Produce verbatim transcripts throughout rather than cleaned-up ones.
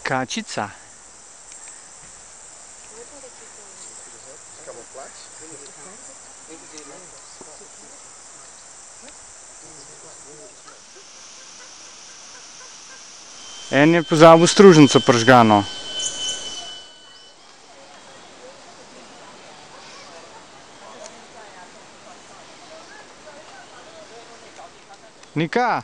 Kačica. En je pozabil stružnico prižgano. Nika?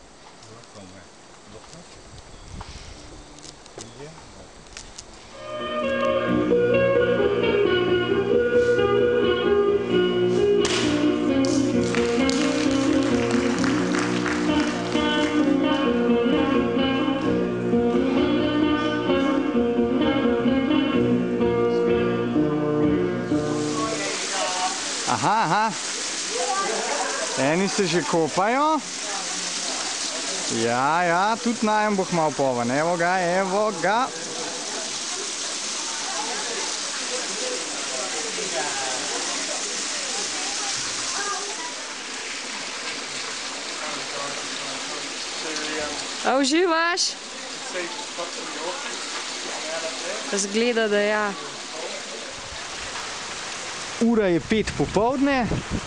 Aha, aha. Eni se že kopajo. Ja, ja, tudi najem bo malo poven. Evo ga, evo ga. A uživaš? Zgleda, da ja. Ura je pet popoldne.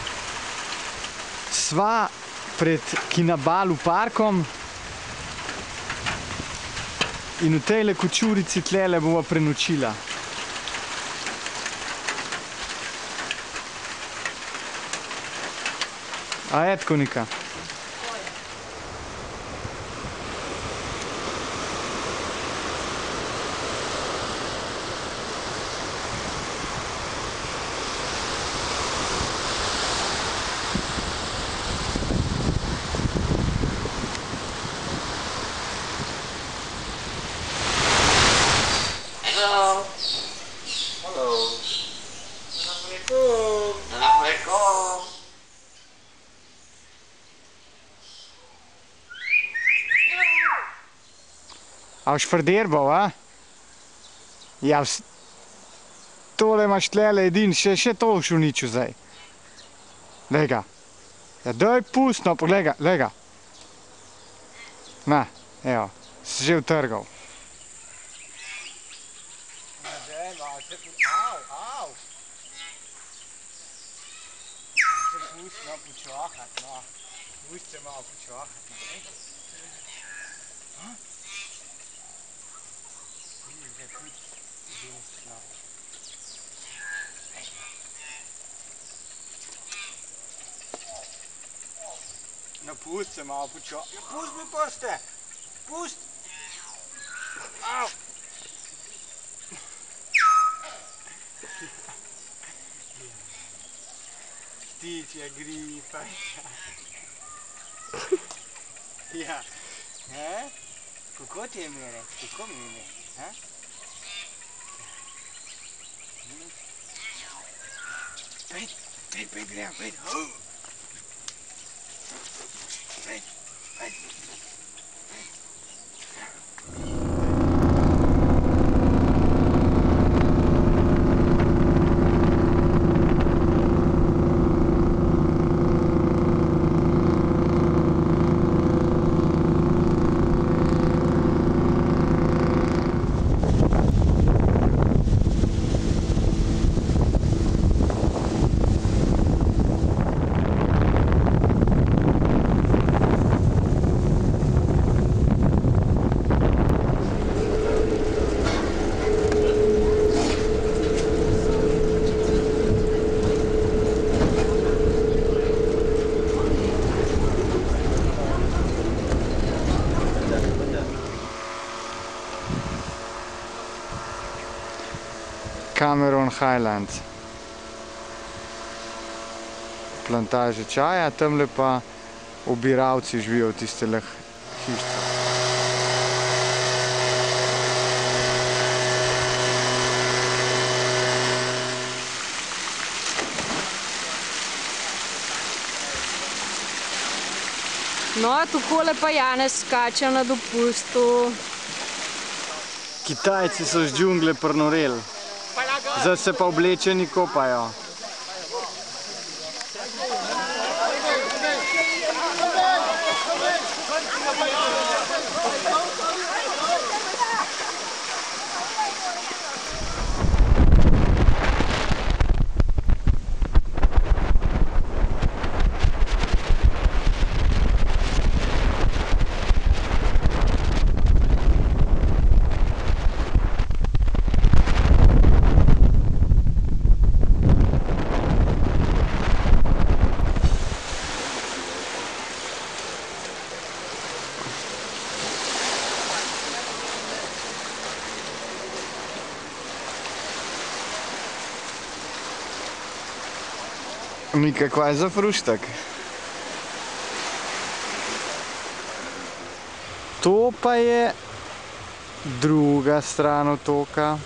Sva pred Kinabalu parkom. In v tejle kočurici tlele bova prenočila. A je tako, Nika? Hello. Hello. Assalamualaikum. Assalamualaikum. A boš frderbal, a? Ja, tole imaš tlele edin, še, še to boš uničil zdaj. Glej ga. Ja, daj pust, no, poglej ga, glej ga. Na, evo, si že utrgal. Au, au. Se pusti malo počohati, no. Pusti se malo počohati, ne? Ha? Vidiš, da je tudi desno. No, pusti se malo počohati. Pusti mi prste! Pusti! Au! Ptičja gripa. Ja. Ne? Kako ti je ime reči? Kako mi je ime? Ha? Pejt, pejt, pejt, gremo, pejt. Pejt, pejt. Cameron Highlands. Plantaže čaja, tamle pa obiralci živijo v tistih hišicah. No, takole pa Janez skače na dopustu. Kitajci so z džungle prinoreli. Zdaj se pa oblečeni kopajo. Mika, kaj je za fruštek? To pa je druga stran otoka.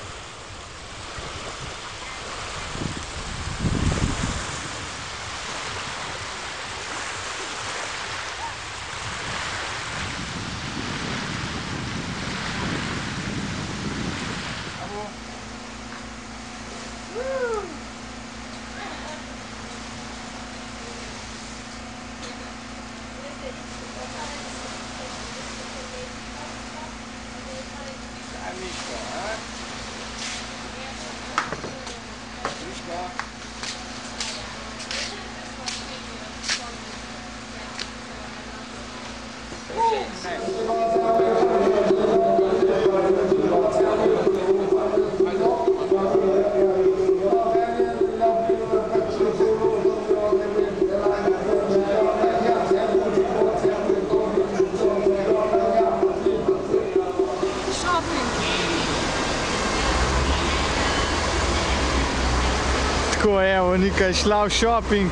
Tako, evo, Nika je šla v shopping,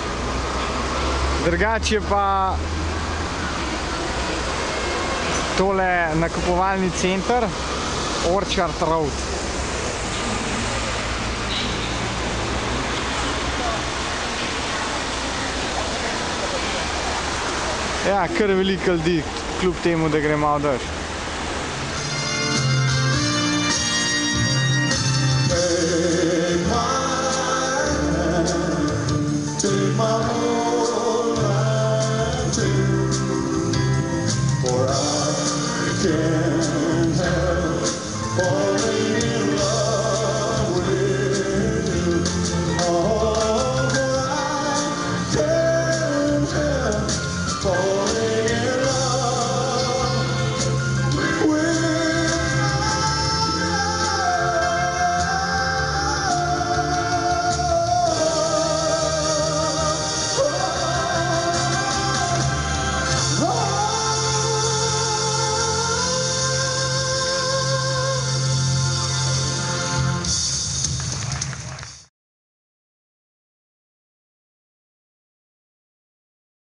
drugače pa tole nakupovalni center Orchard Road. Ja, kar veliko ljudi, kljub temu, da gre malo dež.